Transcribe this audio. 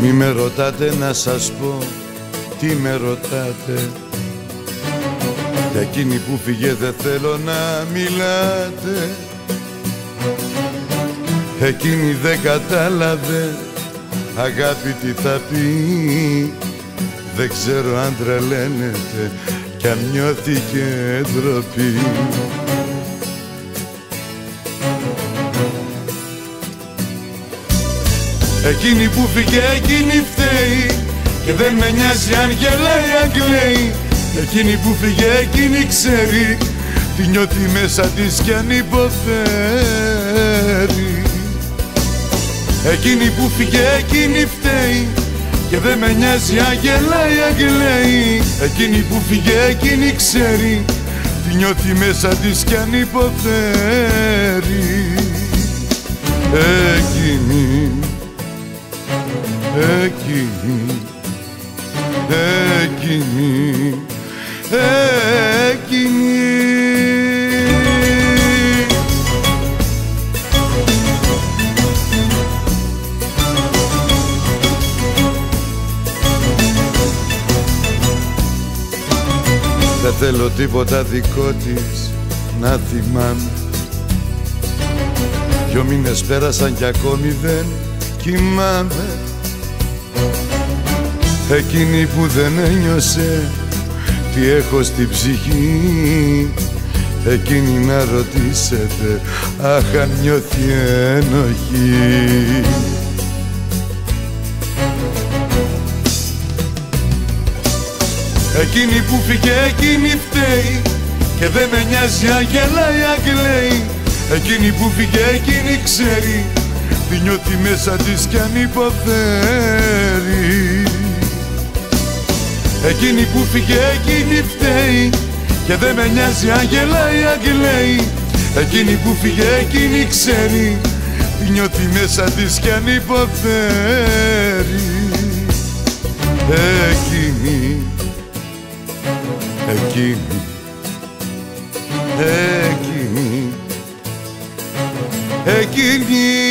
Μη με ρωτάτε να σας πω τι με ρωτάτε. Για εκείνη που φύγε δεν θέλω να μιλάτε. Εκείνη δεν κατάλαβε αγάπη τι θα πει. Δεν ξέρω αν τρελαίνεται κι αν νιώθει και ντροπή. Εκείνη που φύγε εκείνη φταίει και δεν με νοιάζει αν γελάει αν κλαίει. Εκείνη που φύγε εκείνη ξέρει τι νιώθει μέσα της κι αν υποφέρει. Εκείνη που φύγε εκείνη φταίει και δεν με νοιάζει αν γελάει αν κλαίει. Εκείνη που φύγε εκείνη ξέρει τι νιώθει μέσα της κι αν υποφέρει. Εκείνη, εκείνη, εκείνη, εκείνη. Δεν θέλω τίποτα δικό της να θυμάμαι. 2 μήνες πέρασαν κι ακόμη δεν κοιμάμαι. Εκείνη που δεν ένιωσε τι έχω στην ψυχή. Εκείνη να ρωτήσετε αχ αν νιώθει ενοχή. Εκείνη που φύγε εκείνη φταίει και δεν με νοιάζει αν γελάει αν κλαίει. Εκείνη που φύγε εκείνη ξέρει τι νιώθει μέσα της κι αν υποφέρει. Εκείνη που φύγε εκείνη φταίει και δεν με νοιάζει αν γελάει αν κλαίει. Εκείνη που φύγε εκείνη ξέρει τι νιώθει μέσα της κι αν υποφέρει. Εκείνη, εκείνη, εκείνη, εκείνη.